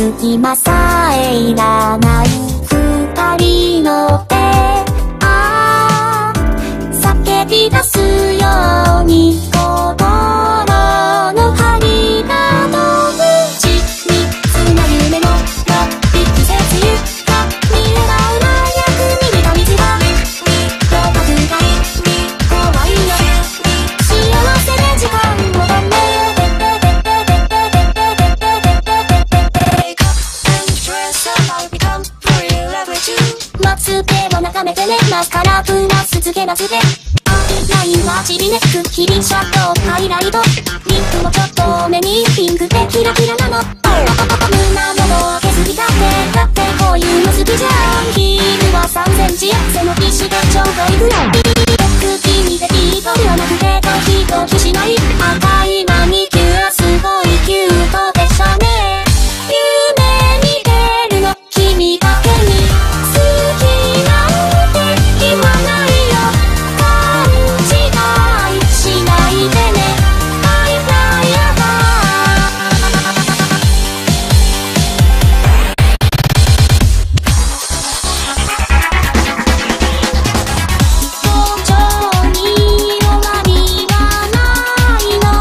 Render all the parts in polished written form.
隙間さえいらない二人の手、叫び出すように心の針が飛ぶ。緻密な夢の一季節ゆか見えばうまく逃げた道がどこ深い怖いよ。幸せで時間を止めまつげを眺めてね、マスカラプラスつけまつげ、アイラインはちびねくキリンシャドウハイライト、リップもちょっと多めにピンクでキラキラなの。胸元を削りたってだってこういうの好きじゃん。ヒールは3センチ背の皮脂でちょうどいいぐらい。口にでいいとではなくてドキドキしない赤いマニキュアすごいキュートでしょね。夢に出るの君だけに好きなんて言わないよ。勘違いしないでね。I fly above。途上に終わりはないの。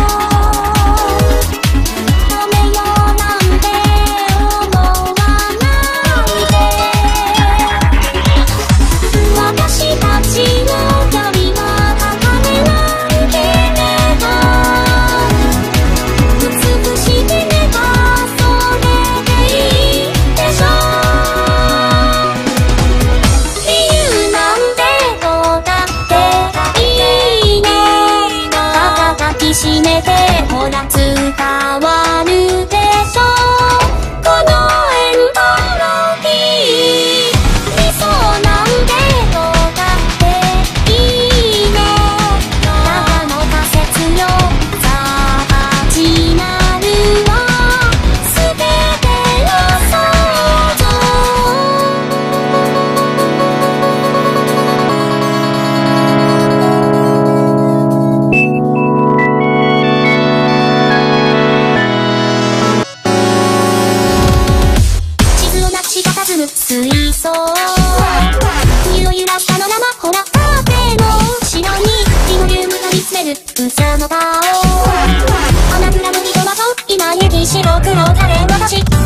止めようなんて思わないで。私たちの距離は測れないけれど、美しければそれでいいでしょう。理由なんてどうだっていいの。肩抱きしめてほら伝わるでしょこのエントロピー。理想なんてどうだっていいの。ただの仮説よ。さあ始まるわすべての想像。地図をなくし佇む水槽、冬を揺らしたの生ほらカーテンの後ろにリノリウムが見つめる嘘の顔。花びらの人はと今に白黒垂れ私